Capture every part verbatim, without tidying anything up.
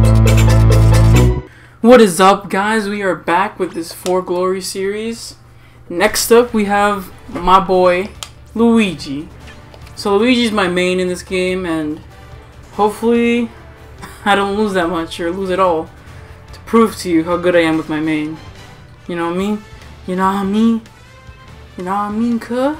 What is up, guys? We are back with this For Glory series. Next up, we have my boy, Luigi. So Luigi's my main in this game, and hopefully I don't lose that much, or lose it all, to prove to you how good I am with my main. You know what I mean? You know what I mean? You know what I mean, cuh?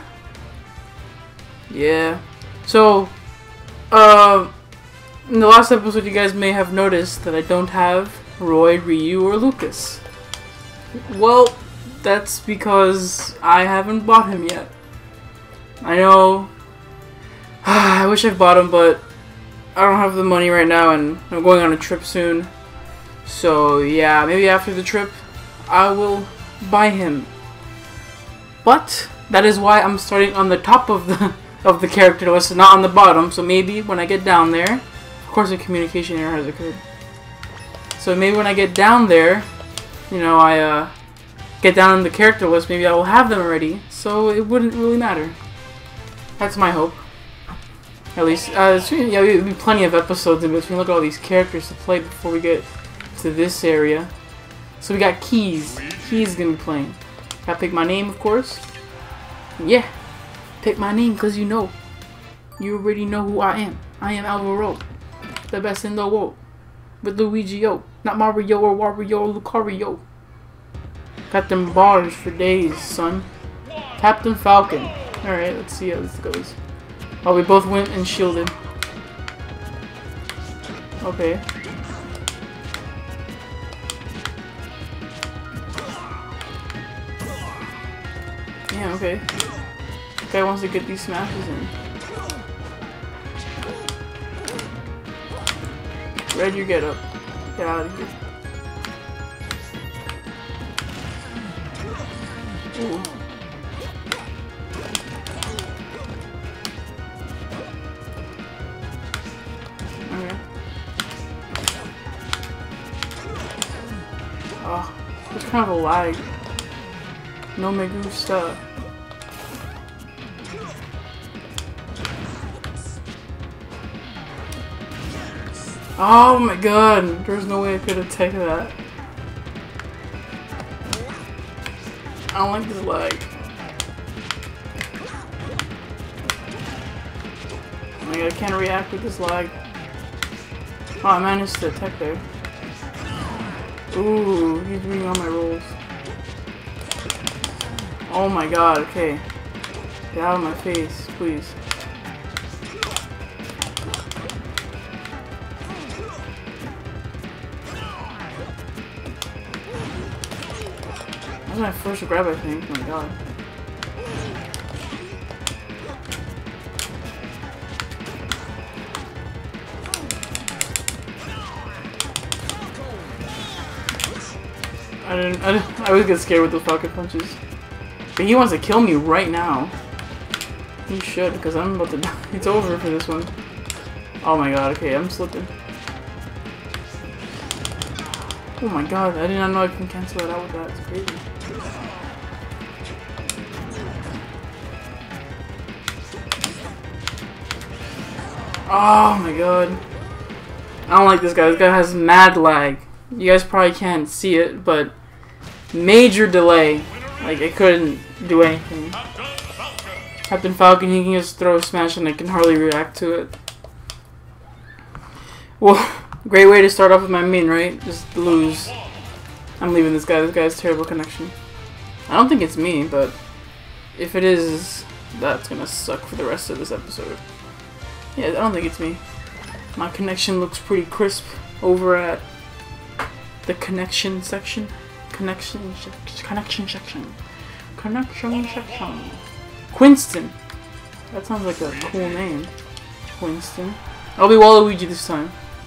Yeah. So, uh, in the last episode, you guys may have noticed that I don't have Roy, Ryu, or Lucas. Well, that's because I haven't bought him yet. I know. I wish I bought him, but I don't have the money right now, and I'm going on a trip soon. So yeah, maybe after the trip, I will buy him. But that is why I'm starting on the top of the of the character list, not on the bottom. So maybe when I get down there, of course, a communication error has occurred. So maybe when I get down there, you know, I uh, get down on the character list, maybe I will have them already, so it wouldn't really matter. That's my hope. At least, uh, yeah, there'll be plenty of episodes in between. Look at all these characters to play before we get to this area. So we got Keys. Keys gonna be playing. Gotta pick my name, of course. Yeah, pick my name, cause you know, you already know who I am. I am Alvaro, the best in the world. With Luigi, yo. Not Mario or Wario or Lucario. Got them bars for days, son. Captain Falcon. Alright, let's see how this goes. Oh, we both went and shielded. Okay. Yeah, okay. This guy wants to get these smashes in. Red, you get up. Get out of here. Ooh. Okay. Oh, it's kind of a lag. No me gusta. Oh my god, there's no way I could have taken that. I don't like this lag. Oh my god, I can't react with this lag. Oh, I managed to attack there. Ooh, he's reading all my rolls. Oh my god, okay. Get out of my face, please. That was my first grab, I think. Oh my god. I didn't, I didn't. I always get scared with those falcon punches. But he wants to kill me right now. He should, because I'm about to die. It's over for this one. Oh my god, okay, I'm slipping. Oh my god, I did not know I can cancel it out with that. It's crazy. Oh my god. I don't like this guy. This guy has mad lag. You guys probably can't see it, but major delay. Like, I couldn't do anything. Captain Falcon, he can just throw a smash and I can hardly react to it. Well, great way to start off with my main, right? Just lose. I'm leaving this guy. This guy has terrible connection. I don't think it's me, but if it is, that's gonna suck for the rest of this episode. Yeah, I don't think it's me. My connection looks pretty crisp over at the connection section. Connection, connection section. Connection section. Quinston. That sounds like a cool name. Quinston. I'll be Waluigi this time.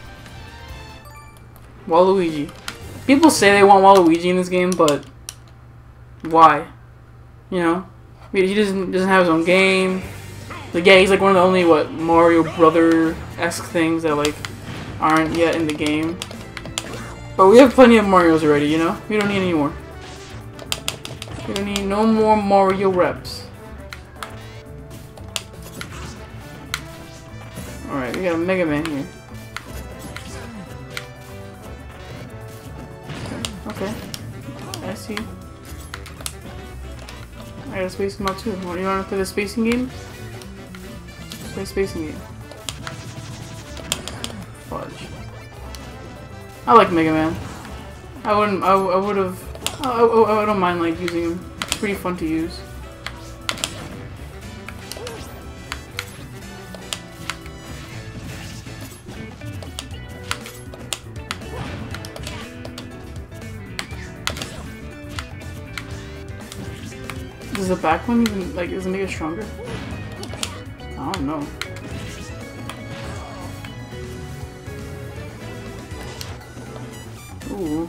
Waluigi. People say they want Waluigi in this game, but why? You know, he doesn't doesn't have his own game. Like, yeah, he's like one of the only what Mario Brother-esque things that like aren't yet in the game. But we have plenty of Marios already, you know? We don't need any more. We don't need no more Mario reps. Alright, we got a Mega Man here. Okay. I see. I gotta space him out too. What, you wanna play the spacing game? Let's play spacing game. Fudge. I like Mega Man. I wouldn't. I, I would have. I, I, I don't mind like using him. It's pretty fun to use. Does the back one even, like, does it make it stronger? I don't know. Ooh.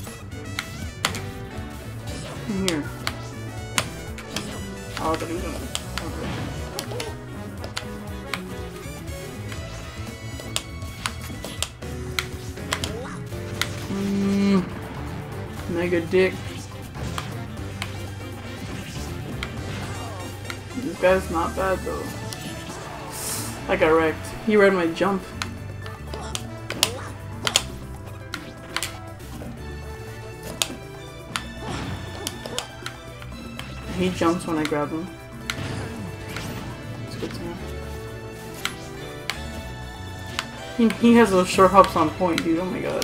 In here. Oh, but he's gonna. Okay. Mmm. Mega dick. This guy's not bad though. I got wrecked. He read my jump. He jumps when I grab him. It's good to know. He, he has those short hops on point, dude. Oh my god.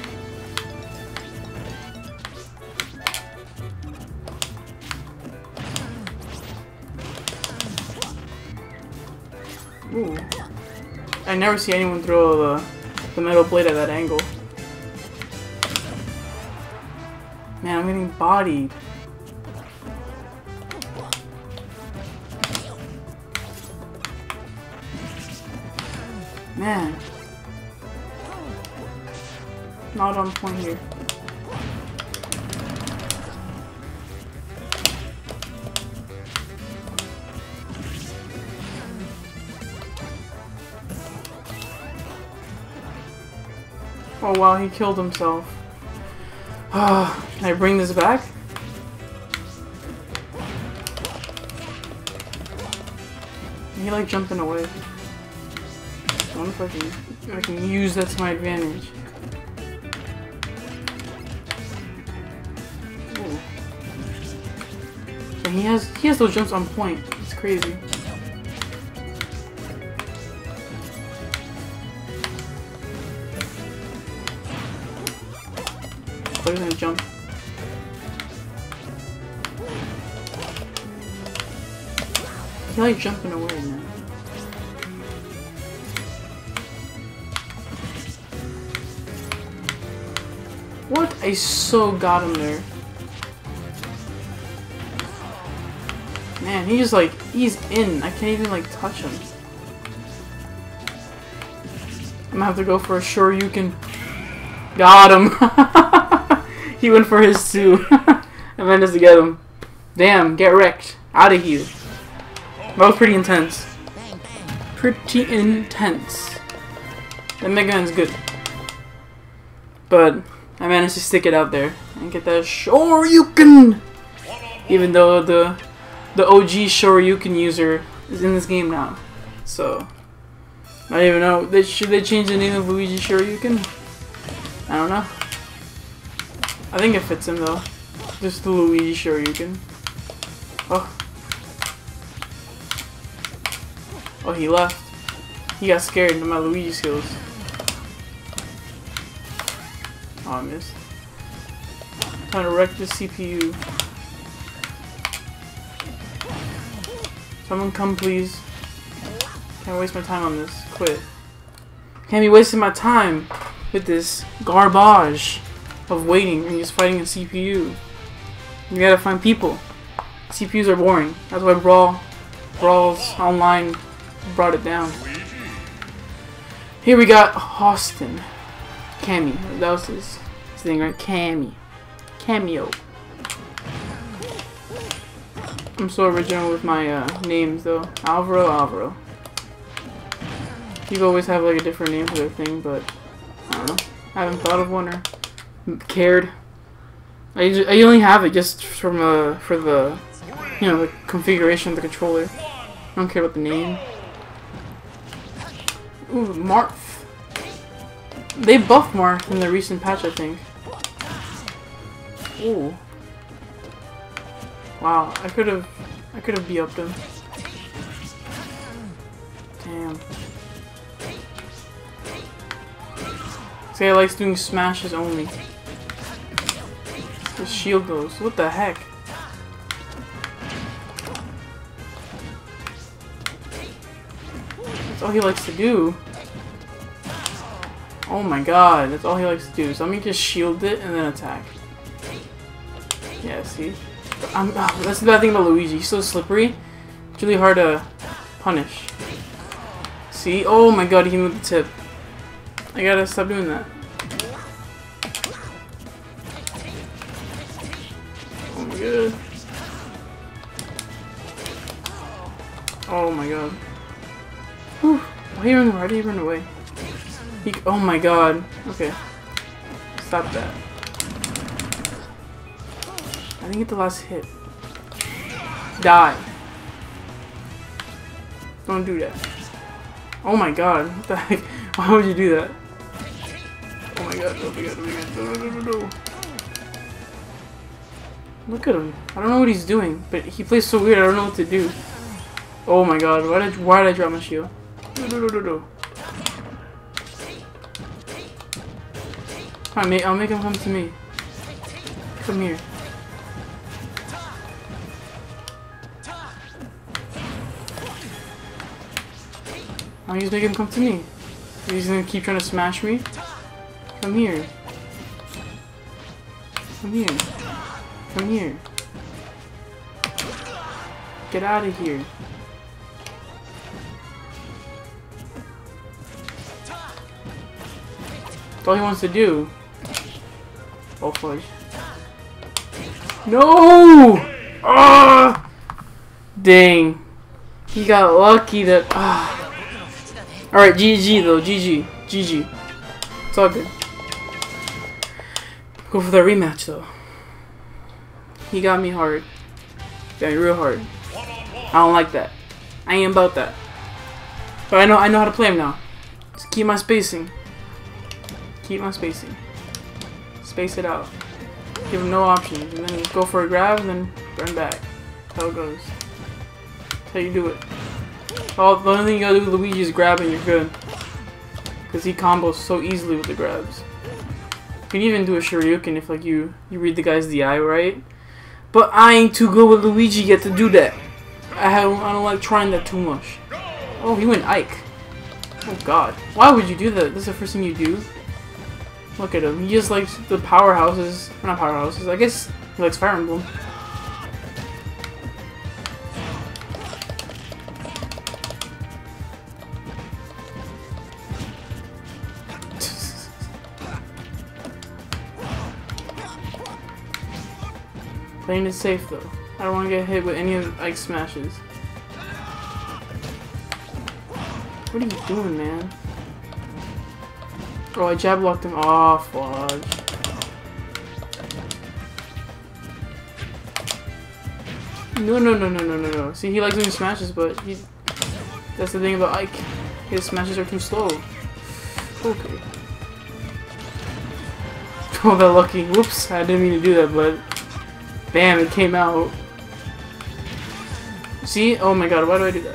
Ooh. I never see anyone throw the, the metal blade at that angle. Man, I'm getting bodied. Man. Not on point here. Oh wow, he killed himself. Ah, can I bring this back? He like jumping away. I wonder if I can, if I can use that to my advantage. Ooh. So he has he has those jumps on point. It's crazy. He's gonna jump. He's like jumping away now. What? I so got him there. Man, he just like, he's in. I can't even like touch him. I'm gonna have to go for a Shoryuken. Got him! He went for his too. I managed to get him. Damn, get wrecked. Out of here. That was pretty intense. Pretty intense. The Mega Man's good. But I managed to stick it out there and get that Shoryuken! Even though the the O G Shoryuken user is in this game now. So I don't even know. They, should they change the name of Luigi Shoryuken? I don't know. I think it fits him though. Just the Luigi Shoryuken. Oh. Oh, he left. He got scared into my Luigi skills. Oh, I missed. I'm trying to wreck the C P U. Someone come please. Can't waste my time on this. Quit. Can't be wasting my time with this garbage of waiting and just fighting a C P U. You gotta find people. C P Us are boring. That's why Brawl, Brawls Online brought it down. Here we got Austin. Cammy. That was his, his thing, right? Cammy. Cameo. I'm so original with my uh, names though. Alvaro, Alvaro. People always have like a different name for their thing, but I don't know. I haven't thought of one or cared. I, just, I only have it just from uh, for the, you know, the configuration of the controller. I don't care about the name. Ooh, Marth. They buffed Marth in the recent patch, I think. Ooh. Wow, I could have, I could have be-upped him. Damn. This guy likes doing smashes only. His shield goes. What the heck? That's all he likes to do. Oh my god, that's all he likes to do. So let me just shield it and then attack. Yeah, see? I'm, oh, that's the bad thing about Luigi. He's so slippery. It's really hard to punish. See? Oh my god, he moved the tip. I gotta stop doing that. Oh my god. Oh my god. Whew. Why did he run, why did he run away? He, oh my god. Okay. Stop that. I didn't get the last hit. Die. Don't do that. Oh my god. What the heck? Why would you do that? Oh my god. Oh my god. Oh my god. No, no, no, no, no. Look at him. I don't know what he's doing, but he plays so weird. I don't know what to do. Oh my god. Why did, why did I drop my shield? No, no, no, no, no. I'll make, I'll make him come to me. Come here. I'll just make him come to me. He's gonna keep trying to smash me. Come here. Come here. Come here. Get out of here. That's all he wants to do. Oh fudge. No! Ah! Dang. He got lucky that. Ah. Alright, G G though. G G. G G. It's all good. Go for the rematch though. He got me hard. Got me real hard. I don't like that. I ain't about that. But I know I know how to play him now. Just keep my spacing. Keep my spacing. Space it out. Give him no options. And then go for a grab and then burn back. That's how it goes. That's how you do it. All, the only thing you gotta do with Luigi is grab and you're good. Because he combos so easily with the grabs. You can even do a Shoryuken if like you, you read the guy's D I right. But I ain't too good with Luigi yet to do that. I, have, I don't like trying that too much. Oh, he went Ike. Oh god. Why would you do that? This is the first thing you do? Look at him. He just likes the powerhouses. Or not powerhouses. I guess he likes Fire Emblem. Playing it safe though. I don't want to get hit with any of Ike's smashes. What are you doing, man? Oh, I jab locked him off. Fudge. No, no, no, no, no, no, no. See, he likes doing smashes, but he. That's the thing about Ike. His smashes are too slow. Okay. Oh, that lucky. Whoops, I didn't mean to do that, but. Bam, it came out. See? Oh my god, why do I do that?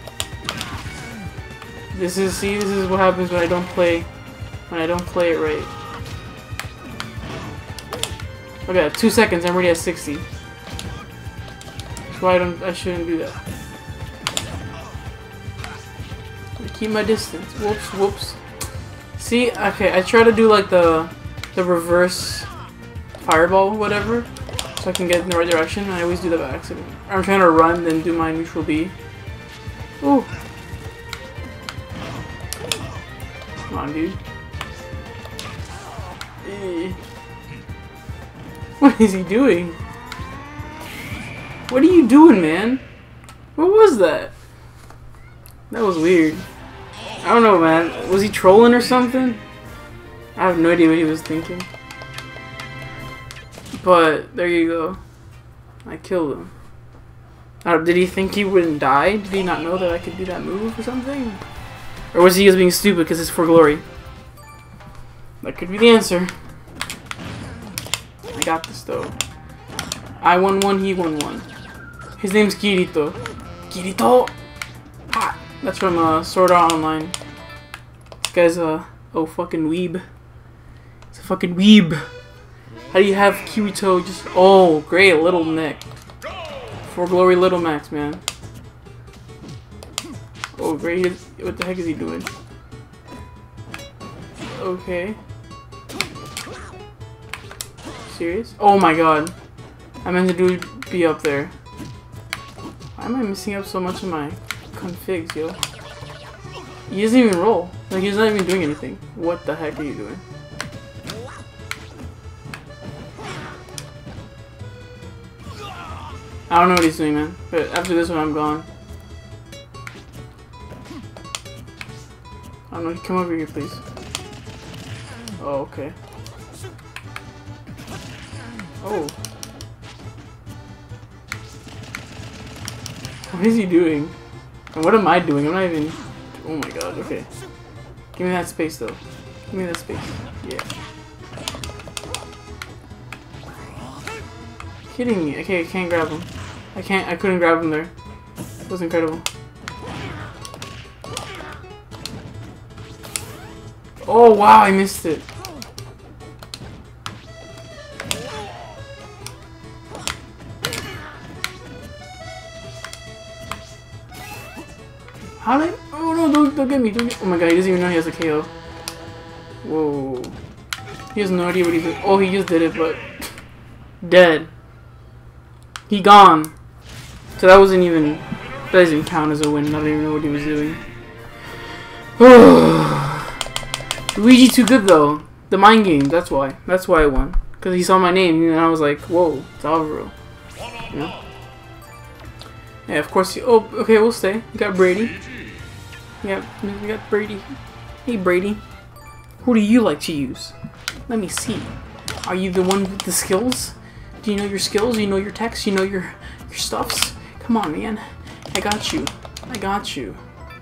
This is, see, this is what happens when I don't play, when I don't play it right. Okay, two seconds, I'm already at sixty. That's why I don't, I shouldn't do that. I keep my distance. Whoops, whoops. See, okay, I try to do like the, the reverse fireball, whatever. So I can get in the right direction, and I always do that by accident. I'm trying to run, then do my neutral B. Ooh. Come on, dude. Eh. What is he doing? What are you doing, man? What was that? That was weird. I don't know, man. Was he trolling or something? I have no idea what he was thinking. But, there you go. I killed him. Uh, did he think he wouldn't die? Did he not know that I could do that move or something? Or was he just being stupid because it's for glory? That could be the answer. I got got this though. I won one, he won one. His name's Kirito. Kirito! Ah! That's from uh, Sword Art Online. This guy's a oh fucking weeb. It's a fucking weeb. How do you have Kirito just oh great little neck. For glory Little Max, man. Oh great, what the heck is he doing? Okay. Serious? Oh my god. I meant to do be up there. Why am I messing up so much of my configs, yo? He doesn't even roll. Like, he's not even doing anything. What the heck are you doing? I don't know what he's doing, man. But after this one, I'm gone. I don't know. Come over here, please. Oh, okay. Oh. What is he doing? And what am I doing? I'm not even... Oh my god, okay. Give me that space, though. Give me that space. Yeah. Kidding me. Okay, I can't grab him. I can't... I couldn't grab him there. It was incredible. Oh, wow, I missed it. How did I... Oh no, don't, don't get me, don't get... Oh my god, he doesn't even know he has a K O. Whoa. He has no idea what he did. Oh, he just did it, but... Dead. He gone. So that wasn't even... That doesn't even count as a win. I don't even know what he was doing. Luigi too good though. The mind game, that's why. That's why I won. Because he saw my name and I was like, whoa, it's Alvaro. You know? Yeah, of course. You, oh, okay, we'll stay. We got Brady. Yeah, we got Brady. Hey, Brady. Who do you like to use? Let me see. Are you the one with the skills? Do you know your skills? Do you know your text? You know your your stuffs? Come on, man. I got you. I got you.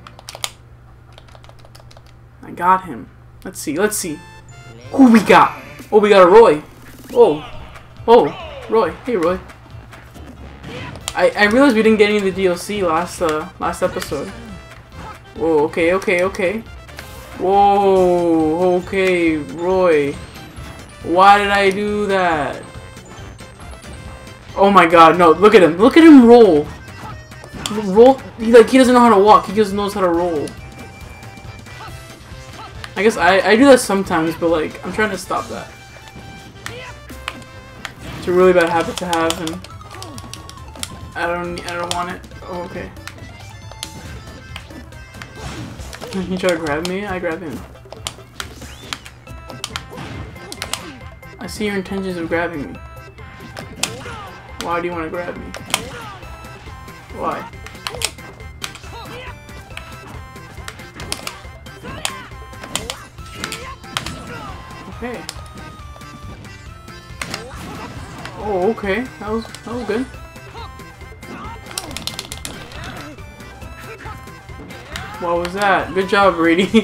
I got him. Let's see. Let's see. Who we got? Oh, we got a Roy. Oh. Oh. Roy. Hey, Roy. I, I realized we didn't get any of the D L C last uh last episode. Whoa, okay, okay, okay. Whoa, okay, Roy. Why did I do that? Oh my god, no, look at him. Look at him roll. Roll he like he doesn't know how to walk, he just knows how to roll. I guess I, I do that sometimes, but like I'm trying to stop that. It's a really bad habit to have and I don't I don't want it. Oh, okay. He tried to grab me, I grab him. I see your intentions of grabbing me. Why do you want to grab me? Why? Okay. Oh, okay. That was that was good. What was that? Good job, Brady.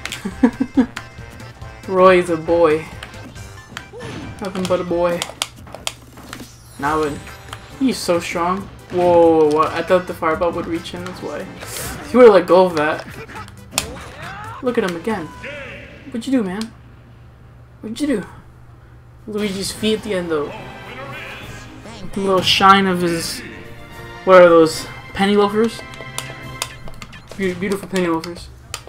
Roy's a boy. Nothing but a boy. Now it. He's so strong. Whoa, what? I thought the fireball would reach him, that's why. He would have let go of that. Look at him again. What'd you do, man? What'd you do? Luigi's feet at the end, though. The little shine of his... What are those? Penny loafers? Be beautiful penny loafers.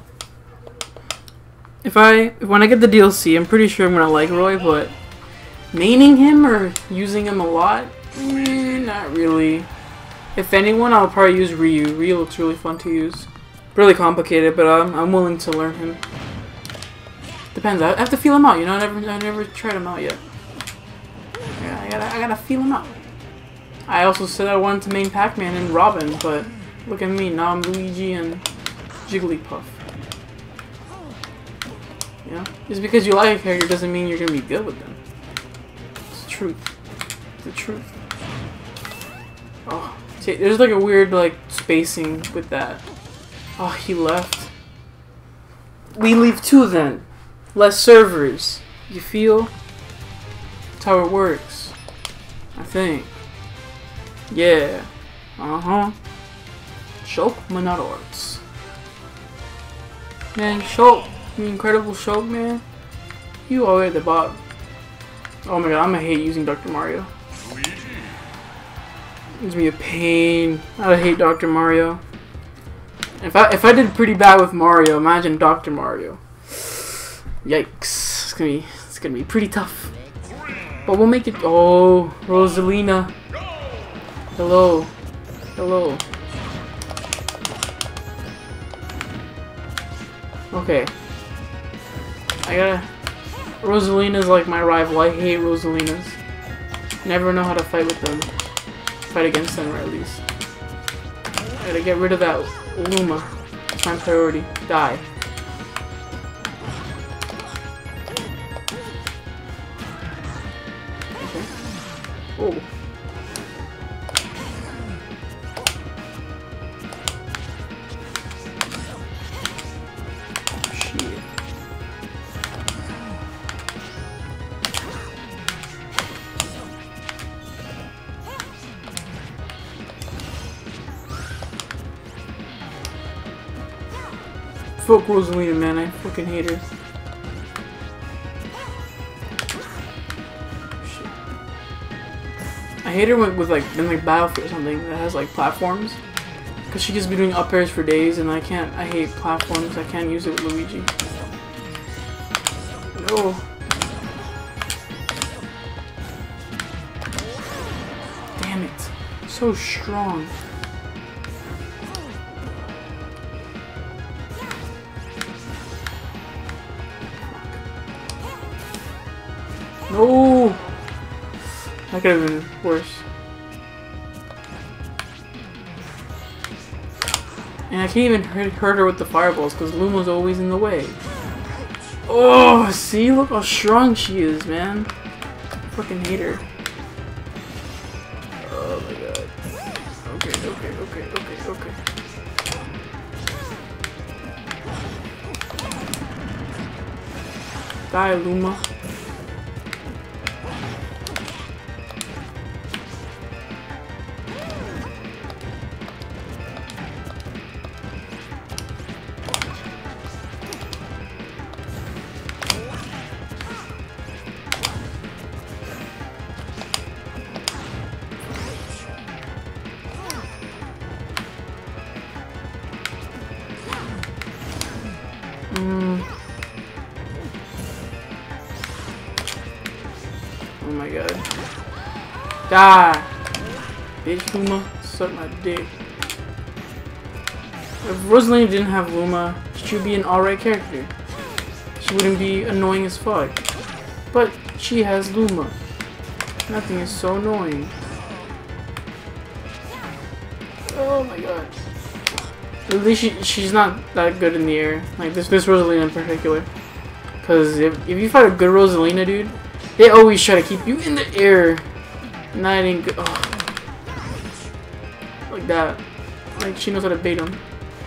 If I... When I get the D L C, I'm pretty sure I'm gonna like Roy, but... Maining him or using him a lot? Eh, not really. If anyone, I'll probably use Ryu. Ryu looks really fun to use. Really complicated, but I'm, I'm willing to learn him. Depends. I have to feel him out. You know, I never I never tried him out yet. Yeah, I gotta I gotta feel him out. I also said I wanted to main Pac-Man and Robin, but look at me now. I'm Luigi and Jigglypuff. You know, just because you like a character doesn't mean you're gonna be good with them. It's the truth. It's the truth. Oh, see, there's like a weird like spacing with that. Oh, he left. We leave too then. Less servers. You feel? That's how it works. I think. Yeah. Uh-huh. Shulk Monarchs. Man, Shulk, the Incredible Shulk, man. You are at the bottom. Oh my god, I'm gonna hate using Doctor Mario. Luigi. It's gonna be a pain. I hate Doctor Mario. If I if I did pretty bad with Mario, imagine Doctor Mario. Yikes! It's gonna be it's gonna be pretty tough. But we'll make it. Oh, Rosalina. Hello, hello. Okay. I gotta. Rosalina's like my rival. I hate Rosalinas. Never know how to fight with them. Fight against them, or at least. I gotta get rid of that Luma. It's my priority. Die. Okay. Oh. Shit. Fuck Rosalina, man. I fucking hate her. Shit. I hate her with, with like in like Battlefield or something that has like platforms, cause she just be doing up airs for days, and I can't. I hate platforms. I can't use it with Luigi. No. Damn it! So strong. No! That could have been worse. And I can't even hurt, hurt her with the fireballs because Luma's always in the way. Oh, see? Look how strong she is, man. I fucking hate her. Oh my god. Okay, okay, okay, okay, okay. Die, Luma. Mm. Oh my god. Die! Bitch, Luma. Suck my dick. If Rosalina didn't have Luma, she would be an alright character. She wouldn't be annoying as fuck. But she has Luma. Nothing is so annoying. Oh my god. At least she, she's not that good in the air. Like this this Rosalina in particular. Because if, if you fight a good Rosalina, dude, they always try to keep you in the air. And that ain't good. Oh. Like that. Like she knows how to bait them.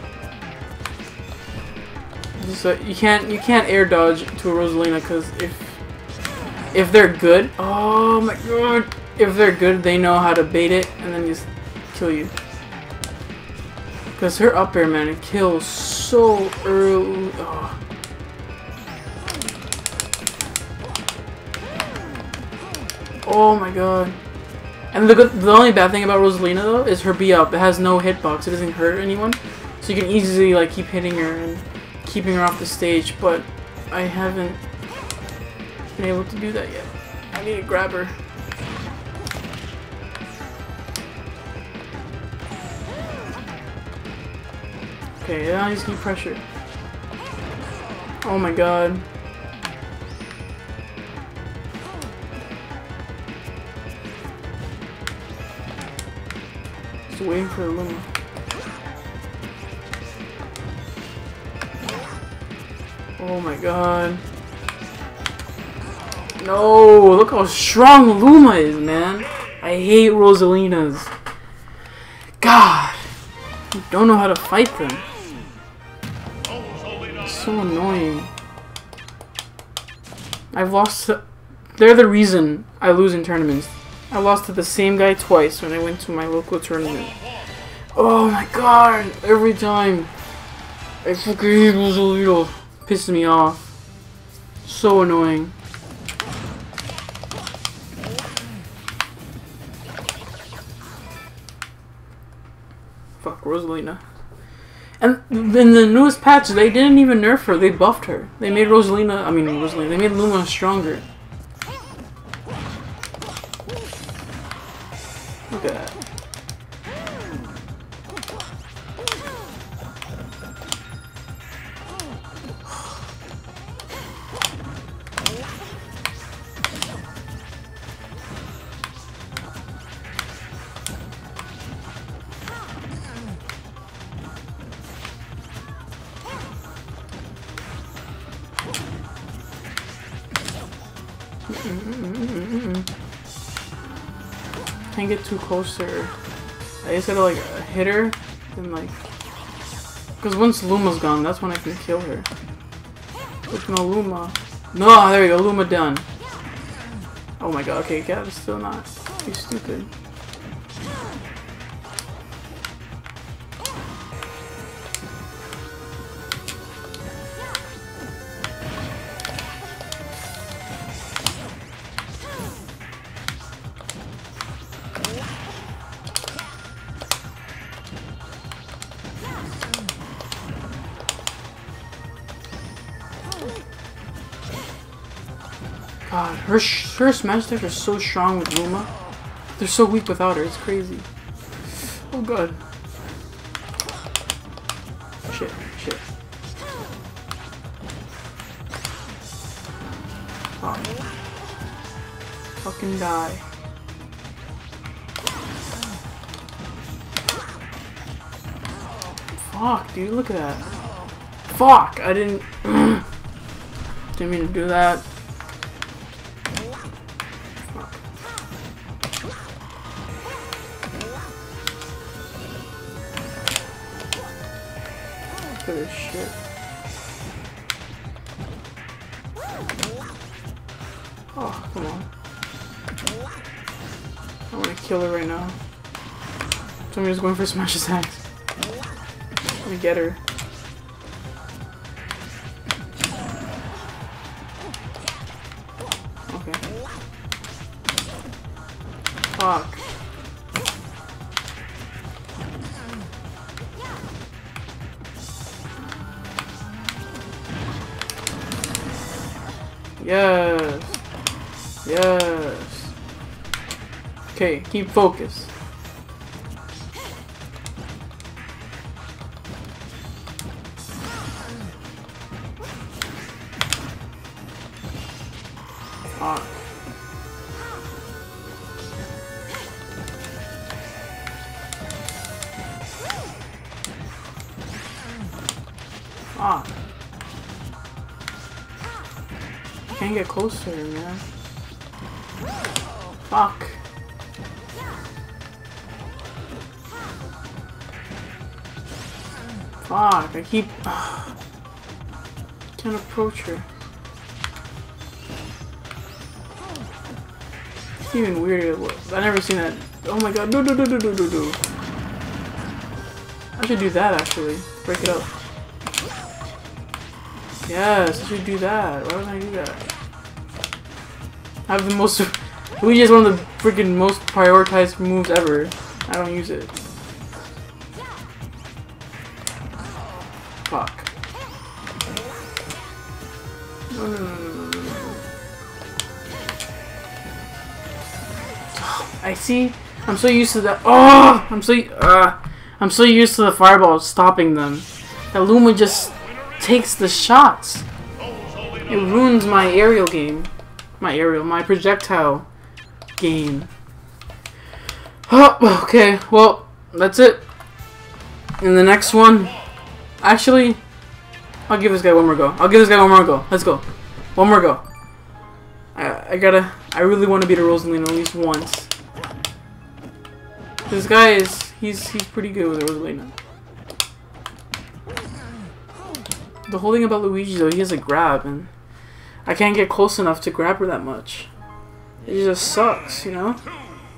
Just, uh, you can't you can't air dodge to a Rosalina because if if they're good, oh my god, if they're good, they know how to bait it and then just kill you. Because her up air, man, it kills so early. Oh. Oh my god. And the good, the only bad thing about Rosalina though is her B up. It has no hitbox. It doesn't hurt anyone, so you can easily like keep hitting her and keeping her off the stage. But I haven't been able to do that yet. I need to grab her. Okay, now I just need pressure. Oh my god. Just waiting for the Luma. Oh my god. No, look how strong Luma is, man. I hate Rosalinas. God. I don't know how to fight them. So annoying. I've lost. They're the reason I lose in tournaments. I lost to the same guy twice when I went to my local tournament. Oh my god! Every time! I fucking hate Rosalito. Pisses me off. So annoying. Fuck Rosalina. And in the newest patch, they didn't even nerf her, they buffed her. They made Rosalina, I mean Rosalina, they made Luma stronger. Look at that. Can't get too close to her. I just gotta like hit her and like, because once Luma's gone, that's when I can kill her. With no Luma. No, there we go, Luma done. Oh my god, okay, Cat is still not. He's stupid. God, her, sh her smash attacks are so strong with Luma. They're so weak without her, it's crazy. Oh god. Shit, shit. Oh. Fucking die. Fuck, dude, look at that. Fuck, I didn't... didn't mean to do that. Look at this shit. Oh, come on. I want to kill her right now. Somebody's going for smash attacks. Let me get her. Okay. Fuck. Yes. Yes. Okay, keep focus. Fuck. Fuck. Can't get close to her, man. Fuck. Fuck, I keep... Uh, can't approach her. It's even weirder. I've never seen that. Oh my god, no, no, no, no, no, no, no. I should do that, actually. Break it up. Yes, I should do that. Why wouldn't I do that? I have the most... Luigi is one of the freaking most prioritized moves ever. I don't use it. Fuck. No, no, no, no, no, no. I see. I'm so used to that. Oh! I'm so... Uh, I'm so used to the fireball stopping them. That Luma just takes the shots. It ruins my aerial game. My aerial, my projectile game. Oh, okay, well, that's it. In the next one, actually, I'll give this guy one more go. I'll give this guy one more go. Let's go. One more go. I, I gotta, I really want to beat a Rosalina at least once. This guy is, he's, he's pretty good with a Rosalina. The whole thing about Luigi though, he has a grab, and I can't get close enough to grab her that much. It just sucks, you know?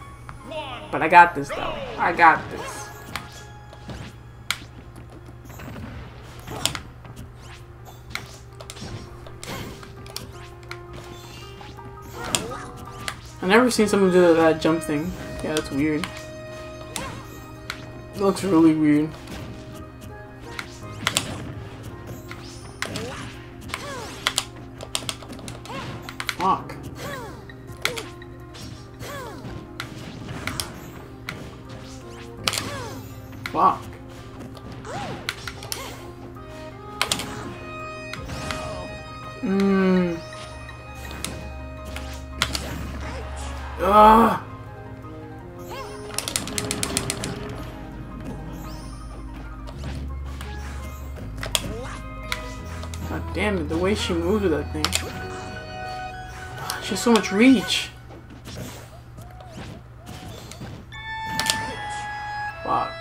But I got this though. I got this. I've never seen someone do that jump thing. Yeah, that's weird. It looks really weird. Fuck. Fuck. Mmm. Ugh. God damn it, the way she moves with that thing. She has so much reach. Fuck.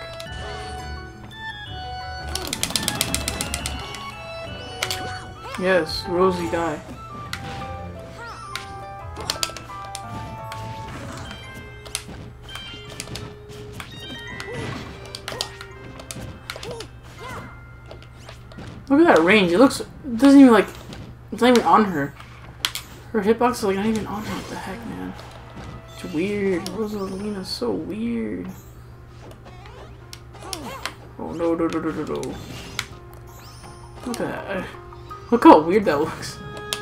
Yes, Rosie, die. Look at that range. It looks. It doesn't even like. It's not even on her. Her hitbox is like not even on her. What the heck, man? It's weird. Rosalina's so weird. Oh no no no no no no! Look at that. Look how weird that looks.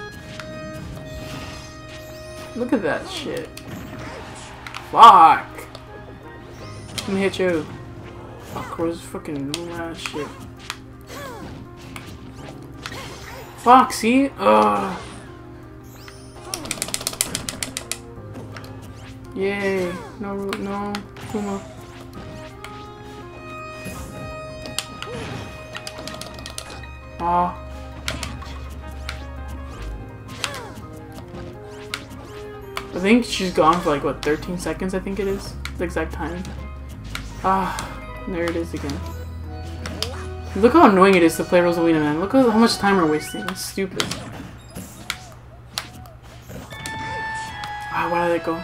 Look at that shit. Fuck. Let me hit you. Fuck. Where's fucking ass shit? Fuck, see? Ugh. Yay. No, no. Kuma. Aw. I think she's gone for like, what, thirteen seconds, I think it is? The exact time. Ah, there it is again. Look how annoying it is to play Rosalina, man. Look how much time we're wasting. It's stupid. Ah, why did it go?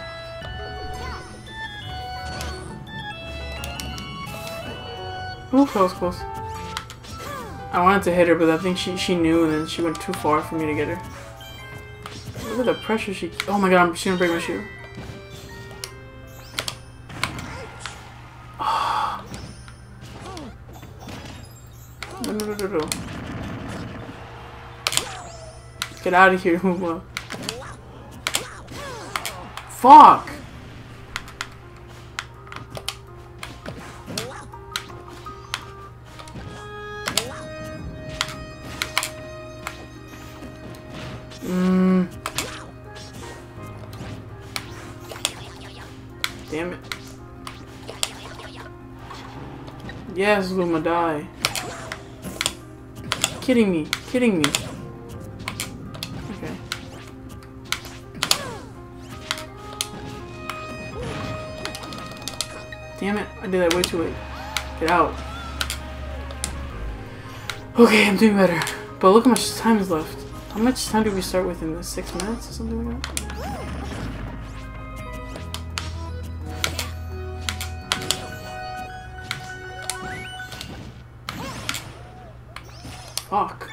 Ooh, that was close. I wanted to hit her, but I think she, she knew and then she went too far for me to get her. Look at the pressure she... Oh my god, I'm, she's gonna break my shoe. No, no, no, no, no. Get out of here, Huma. Fuck! Mmm. Damn it. Yes, Luma, die. Kidding me, kidding me. Okay. Damn it, I did that way too late. Get out. Okay, I'm doing better. But look how much time is left. How much time did we start with in this? Six minutes or something like that? Fuck.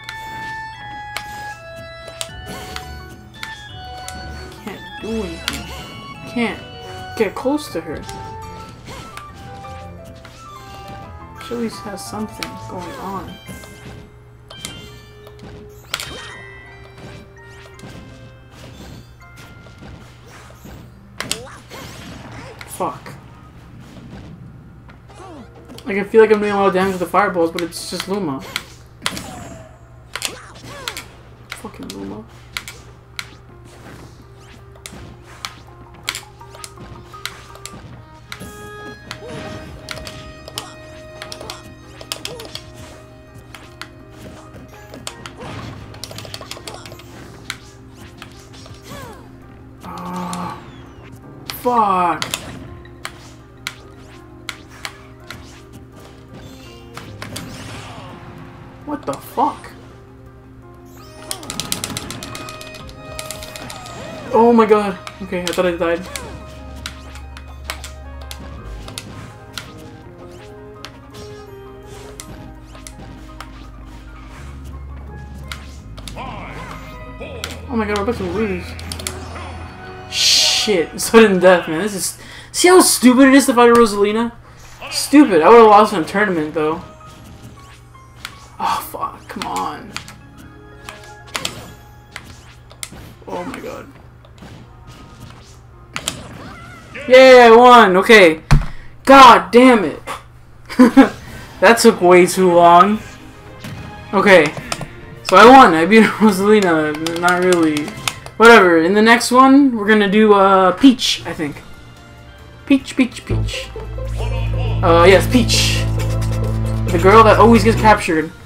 Can't do anything. Can't get close to her. She at least has something going on. Fuck. Like, I feel like I'm doing a lot of damage with the fireballs, but it's just Luma. Fucking Luma. Ah, fuck. What the fuck? Oh my god. Okay, I thought I died. Oh my god, we're about to lose. Shit. Sudden death, man. This is... See how stupid it is to fight a Rosalina? Stupid. I would have lost in a tournament, though. Oh, fuck. Come on. Oh my god. Yay, I won! Okay. God damn it. That took way too long. Okay. So I won. I beat Rosalina. Not really. Whatever. In the next one, we're gonna do uh, Peach, I think. Peach, Peach, Peach. Uh, yes, Peach. The girl that always gets captured.